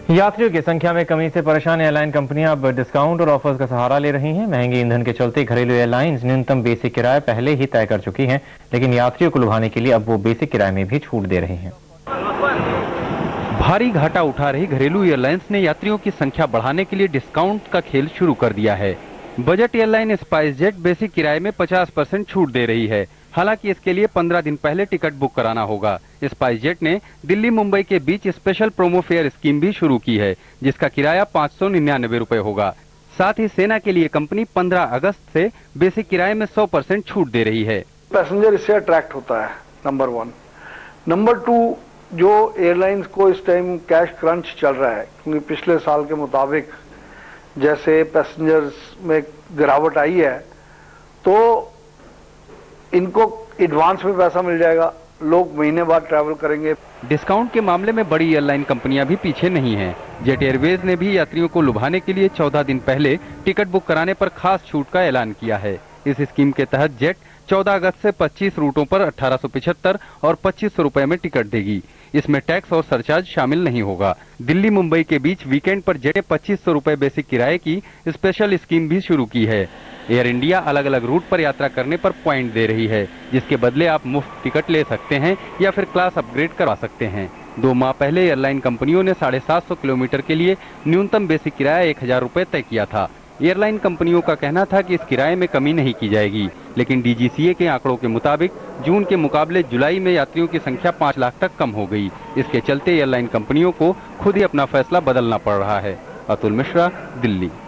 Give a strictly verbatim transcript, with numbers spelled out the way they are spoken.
यात्रियों की संख्या में कमी से परेशान एयरलाइन कंपनियां अब डिस्काउंट और ऑफर्स का सहारा ले रही हैं। महंगे ईंधन के चलते घरेलू एयरलाइंस न्यूनतम बेसिक किराया पहले ही तय कर चुकी हैं, लेकिन यात्रियों को लुभाने के लिए अब वो बेसिक किराए में भी छूट दे रही हैं। भारी घाटा उठा रही घरेलू एयरलाइंस ने यात्रियों की संख्या बढ़ाने के लिए डिस्काउंट का खेल शुरू कर दिया है। Budget airline SpiceJet basic किराए में पचास परसेंट छूट दे रही है। हालांकि इसके लिए पंद्रह दिन पहले टिकट बुक कराना होगा। स्पाइस जेट ने दिल्ली मुंबई के बीच स्पेशल प्रोमो फेयर स्कीम भी शुरू की है, जिसका किराया पाँच सौ निन्यानवे रुपए होगा। साथ ही सेना के लिए कंपनी पंद्रह अगस्त से बेसिक किराए में सौ परसेंट छूट दे रही है। पैसेंजर इससे अट्रैक्ट होता है, नंबर वन। नंबर टू, जो एयरलाइंस को इस टाइम कैश क्रंच चल रहा है, क्योंकि पिछले साल के मुताबिक जैसे पैसेंजर्स में गिरावट आई है, तो इनको एडवांस में पैसा मिल जाएगा, लोग महीने बाद ट्रैवल करेंगे। डिस्काउंट के मामले में बड़ी एयरलाइन कंपनियां भी पीछे नहीं हैं। जेट एयरवेज ने भी यात्रियों को लुभाने के लिए चौदह दिन पहले टिकट बुक कराने पर खास छूट का ऐलान किया है। इस स्कीम के तहत जेट चौदह अगस्त से पच्चीस रूटों पर अठारह सौ पिछहत्तर और पच्चीस सौ रुपए में टिकट देगी। इसमें टैक्स और सरचार्ज शामिल नहीं होगा। दिल्ली मुंबई के बीच वीकेंड पर जेट ने पच्चीस सौ रुपए बेसिक किराए की स्पेशल स्कीम भी शुरू की है। एयर इंडिया अलग अलग रूट पर यात्रा करने पर पॉइंट दे रही है, जिसके बदले आप मुफ्त टिकट ले सकते हैं या फिर क्लास अपग्रेड करवा सकते हैं। दो माह पहले एयरलाइन कंपनियों ने साढ़े सात सौ किलोमीटर के लिए न्यूनतम बेसिक किराया एक हजार रुपए तय किया था। एयरलाइन कंपनियों का कहना था कि इस किराए में कमी नहीं की जाएगी, लेकिन डी जी सी ए के आंकड़ों के मुताबिक जून के मुकाबले जुलाई में यात्रियों की संख्या पाँच लाख तक कम हो गई। इसके चलते एयरलाइन कंपनियों को खुद ही अपना फैसला बदलना पड़ रहा है। अतुल मिश्रा, दिल्ली।